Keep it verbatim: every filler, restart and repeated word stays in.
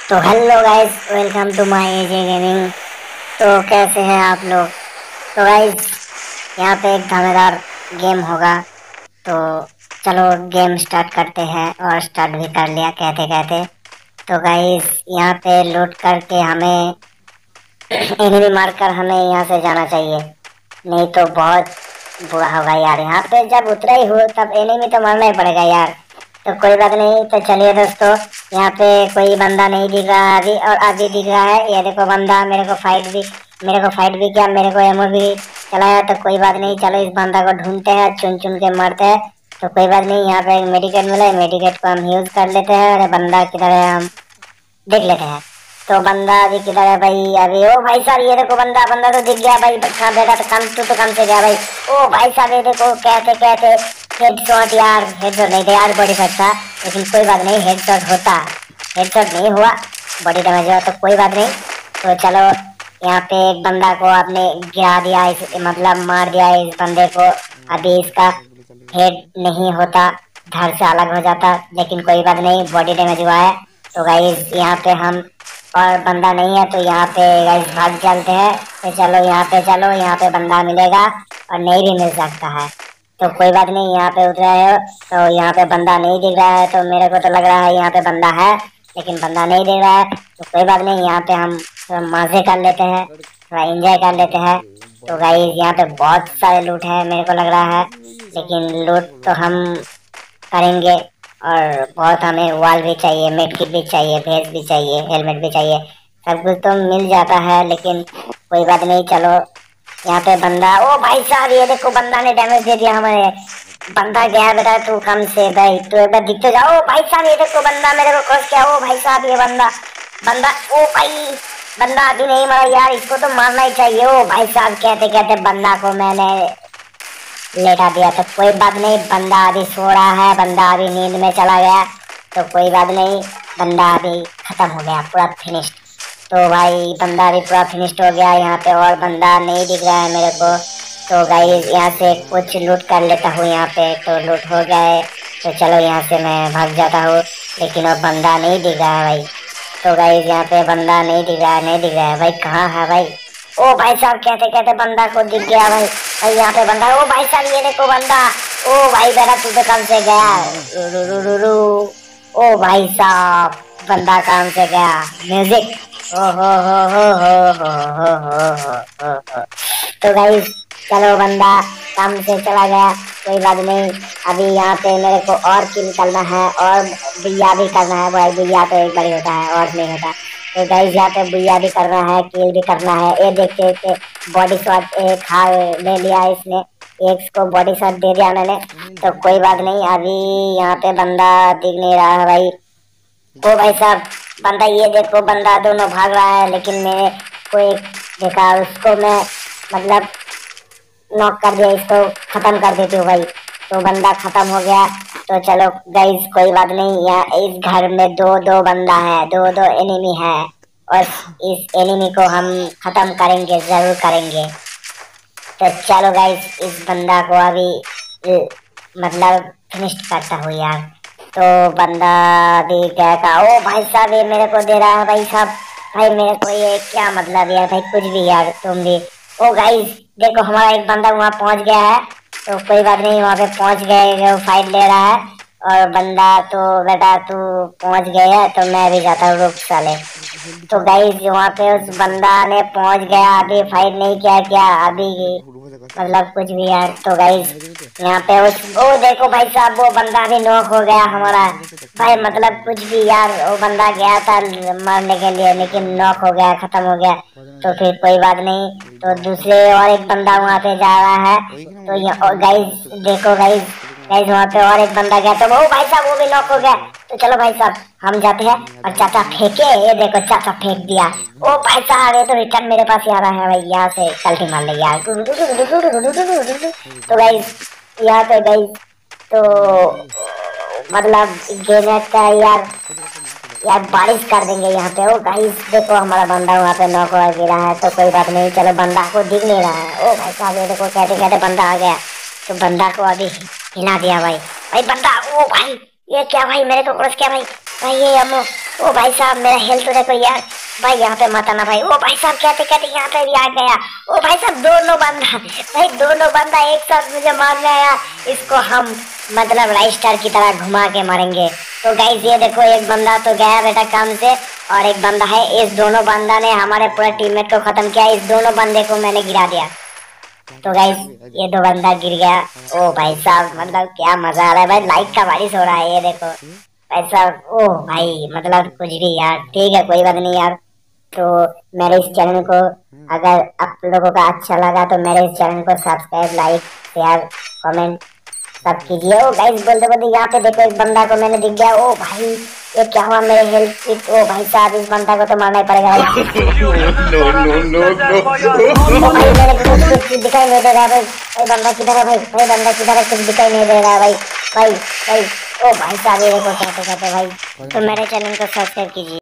तो hello guys, welcome to my AJ gaming. तो कैसे हैं आप लोग? तो गाइस, यहाँ पे एक धमाकेदार गेम होगा। तो चलो गेम स्टार्ट करते हैं, और स्टार्ट भी कर लिया कहते कहते। तो गाइस, यहाँ पे लूट करके हमें एनिमी मारकर हमें यहाँ से जाना चाहिए, नहीं तो बहुत बुरा होगा यार। यहाँ पे जब उतरा ही हो तब एनिमी तो मारना ही पड़ेगा यार। तो कोई बात नहीं, तो चलिए दोस्तों, यहाँ पे कोई बंदा नहीं दिख रहा है अभी, और अभी दिख रहा है। ये देखो बंदा मेरे को फाइट भी मेरे को फाइट भी किया, मेरे को एमो भी चलाया। तो कोई बात नहीं, चलो इस बंदा को ढूंढते हैं, चुन चुन के मारते हैं। तो कोई बात नहीं, यहाँ पे एक मेडिकेट मिला है, मेडिकेट को हम यूज कर लेते हैं। अरे बंदा किधर है, हम देख लेते हैं। तो बंदा अभी किधर है भाई? अभी ओ भाई साहब, ये देखो बंदा बंदा तो दिख गया भाई। कहाँ बेटा, तो कम तू तो कम से गया भाई। ओ भाई साहब, ये देखो कहते कहते हेडशॉट यार। हेडशॉट नहीं था यार, बॉडी शॉट था, लेकिन कोई बात नहीं, हेडशॉट होता। हेडशॉट नहीं हुआ, बॉडी डैमेज हुआ, तो कोई बात नहीं। तो चलो, यहाँ पे एक बंदा को आपने गिरा दिया, इस मतलब मार दिया इस बंदे को। अभी इसका हेड नहीं होता, धड़ से अलग हो जाता, लेकिन कोई बात नहीं, बॉडी डैमेज हुआ है। तो गाइस, यहाँ पे हम और बंदा नहीं है, तो यहाँ पे गाइस भाग चलते हैं। तो चलो यहाँ पे चलो, यहाँ पे बंदा मिलेगा और नहीं भी मिल सकता है। तो कोई बात नहीं, यहाँ पे उतरा है, तो यहाँ पे बंदा नहीं दिख रहा है। तो मेरे को तो लग रहा है यहाँ पे बंदा है, लेकिन बंदा नहीं दिख रहा है। तो कोई बात नहीं, यहाँ पे हम थोड़ा मजे कर लेते हैं, थोड़ा एंजॉय कर लेते हैं। तो गाइस, यहाँ पे बहुत सारे लूट है मेरे को लग रहा है, लेकिन लूट तो हम करेंगे। और बहुत हमें वॉल भी चाहिए, मेडकिट भी चाहिए, भेस भी चाहिए, हेलमेट भी चाहिए। सब कुछ तो मिल जाता है, लेकिन कोई बात नहीं। चलो यहाँ पे बंदा, ओ भाई साहब, ये देखो बंदा ने डैमेज दे दिया हमारे। बंदा गया बेटा, तू कम से भाई, तू एक बार दिखते जाओ। भाई साहब, ये देखो बंदा मेरे को क्रॉस किया। ओ भाई साहब, ये बंदा बंदा ओ भाई, बंदा अभी नहीं मरा यार, इसको तो मारना ही चाहिए। ओ भाई साहब, कहते कहते बंदा को मैंने लेटा दिया। तो कोई बात नहीं, बंदा अभी सो रहा है, बंदा अभी नींद में चला गया। तो कोई बात नहीं, बंदा अभी खत्म हो गया, पूरा फिनिश्ड। तो भाई बंदा अभी पूरा फिनिश्ड हो गया। यहाँ पे और बंदा नहीं दिख रहा है मेरे को। तो गाइस, यहाँ से कुछ लूट कर लेता हूँ यहाँ पे। तो लूट हो गया है, तो चलो यहाँ से मैं भाग जाता हूँ, लेकिन अब बंदा नहीं दिख रहा है भाई। तो गाइस, यहाँ पे बंदा नहीं दिख रहा है, नहीं दिख रहा है भाई, कहाँ है भाई? ओ भाई साहब, कहते कहते बंदा को दिख गया भाई। भाई यहाँ पे बंदा, ओ भाई साहब, ये देखो बंदा। ओ भाई बेटा, तू तो कम से गया। रु, रु, रु, रु, रु। ओ भाई साहब, बंदा काम से गया। म्यूजिक, ओ हो हो हो हो हो हो हो हो हो हो। तो गाइस, चलो बंदा काम से चला गया, कोई बात नहीं। अभी यहाँ पे मेरे को और किल करना है, और बिया भी करना है भाई। बिया तो एक बार ही होता है, और नहीं होता। तो गाइस, यहाँ पे बिया भी करना है, किल भी करना है। ये देखते देखते बॉडी शॉट एक खा ले लिया इसने, एक को बॉडी शॉट दे दिया मैंने। तो कोई बात नहीं, अभी यहाँ पे बंदा दिख नहीं रहा है भाई। ओ भाई साहब, बंदा ये देखो, बंदा दोनों भाग रहा है, लेकिन मैंने को एक देखा, उसको मैं मतलब नॉक कर दिया, इसको खत्म कर देती हूँ भाई। तो बंदा खत्म हो गया। तो चलो गाइस, कोई बात नहीं, यहाँ इस घर में दो दो बंदा है, दो दो एनिमी है, और इस एनिमी को हम खत्म करेंगे, जरूर करेंगे। तो चलो गाइस, इस बंदा को अभी अ, मतलब फिनिश करता हूँ यार। तो बंदा अभी गया का, ओ भाई साहब, ये मेरे को दे रहा है भाई साहब। भाई मेरे को ये क्या मतलब यार भाई, कुछ भी यार, तुम भी। ओ गाइस, देखो हमारा एक बंदा वहाँ पहुँच गया है। तो कोई बात नहीं, वहाँ पे पहुँच गए, वो फाइट ले रहा है। और बंदा, तो बेटा तू पहुँच गया, तो मैं भी जाता हूँ, रुक साले। तो गाइस, वहाँ पे उस बंदा ने पहुँच गया, अभी फाइट नहीं किया क्या अभी, मतलब कुछ भी यार। तो गाइस, यहाँ पे उस ओ देखो भाई साहब, वो बंदा भी नॉक हो गया हमारा भाई, मतलब कुछ भी यार। वो बंदा गया था मारने के लिए, लेकिन नॉक हो गया, खत्म हो गया। तो फिर कोई बात नहीं, तो दूसरे और एक बंदा वहाँ पे जा रहा है। तो यहाँ गाइस देखो, गाइस गाइस वहाँ पे और एक बंदा गया, तो वो भाई साहब वो भी नॉक हो गया। तो चलो भाई साहब, हम जाते हैं। और चाचा फेंके, ये देखो चाचा फेंक दिया। ओ भाई साहब, ये तो रिटर्न मेरे पास ही आ रहा है भाई, यहाँ से कल्टी मार ले यार। तो गाइस, यहाँ पे गाइस, तो मतलब ग्रेनेड का यार यार बारिश कर देंगे यहाँ पे। ओ गाइस देखो, हमारा बंदा वहाँ पे नॉक हो गिरा है। तो कोई बात नहीं, चलो बंदा को दिख नहीं रहा है। ओ भाई साहब, ये देखो कहते कहते बंदा आ गया। तो बंदा को अभी हिला दिया भाई। भाई बंदा, ओ भाई, ये क्या भाई, मेरे को क्रॉस किया भाई। भाई ये अमो ओ भाई साहब मेरा हेल्थ देखो यार, भाई यहाँ पे मत आना भाई। ओ भाई साहब कहते कहते यहाँ पे भी आ गया। ओ भाई साहब दोनों बंदा, भाई दोनों बंदा एक साथ मुझे मारने आया। इसको हम मतलब राइट स्टार की तरह घुमा के मारेंगे। तो गाइस ये देखो एक बंदा तो गया बेटा काम से और एक बंदा है। इस दोनों बंदा ने हमारे पूरे टीममेट को खत्म किया। इस दोनों बंदे को मैंने गिरा दिया। तो गाइस ये दो बंदा गिर गया। ओ भाई साहब मतलब क्या मजा आ रहा है भाई, लाइक का बारिश हो रहा है ये देखो भाई साहब। ओ भाई मतलब कुछ भी यार, ठीक है कोई बात नहीं यार। तो मेरे इस चैनल को अगर आप लोगों का अच्छा लगा तो मेरे इस चैनल को सब्सक्राइब, लाइक, शेयर, कमेंट सब कीजिए। ओ गाइस बोलते बोलते यहाँ पे देखो एक बंदा को मैंने दिख गया। ओ भाई ये क्या हुआ मेरे हेल्थ किट। ओ भाई साहब इस बंदा को तो मारना ही पड़ेगा भाई। नो नो नो नो भाई मेरे को कुछ दिखाई नहीं दे रहा है भाई। भाई बंदा किधर है भाई, भाई बंदा किधर है, कुछ दिखाई नहीं दे रहा है भाई। भाई भाई ओ भाई साहब ये देखो कहते कहते भाई। तो मेरे चैनल को सब्सक्राइब कीजिए।